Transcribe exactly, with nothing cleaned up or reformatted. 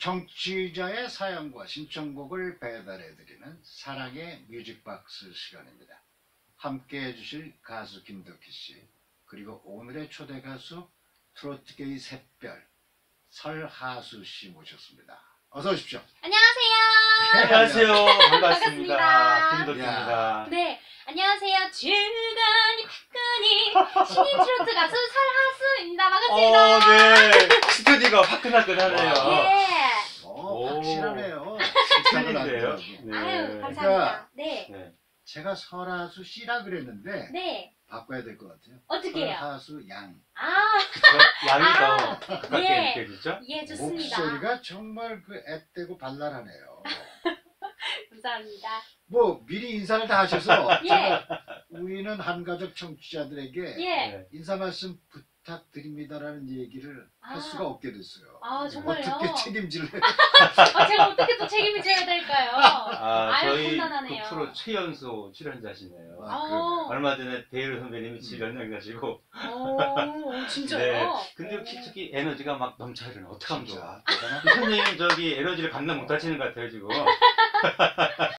청취자의 사연과 신청곡을 배달해드리는 사랑의 뮤직박스 시간입니다. 함께해 주실 가수 김덕희 씨, 그리고 오늘의 초대 가수 트로트계의 샛별 설하수 씨 모셨습니다. 어서 오십시오. 안녕하세요. 안녕하세요. 반갑습니다. 반갑습니다. 김덕희입니다. 네, 안녕하세요. 주간이 화끈이 신인 트로트 가수 설하수입니다. 반갑습니다. 어, 네. 스튜디오가 화끈화끈하네요. 예. 어, 오. 확실하네요. 틀린데요? 네. 아유, 감사합니다. 그러니까 네. 네. 제가 설하수 씨라 그랬는데 네. 바꿔야 될 것 같아요. 어떻게 해요? 설하수 양. 아, 그쵸? 양이 아, 더 가깝게 예. 느껴지죠? 예, 좋습니다. 목소리가 정말 그 앳되고 발랄하네요. 감사합니다. 뭐 미리 인사를 다 하셔서 예. 제가 우리는 한가족 청취자들에게 예. 네. 인사 말씀 부탁드립니다라는 얘기를 할 아. 수가 없게 됐어요. 아, 정말요? 어떻게 책임질래? 아, 제가 어떻게 또 책임을 져야 될까요? 아, 아유, 저희 험난하네요. 그 프로 최연소 출연자시네요. 아, 어. 얼마 전에 베일 선배님이 질병 가지고. 오, 진짜요? 네. 근데 특히 에너지가 막 넘쳐요. 어떡하면 좋아. 진짜 대단하다. 이 선생님 저기 에너지를 감당 못 하시는 것 같아요, 지금.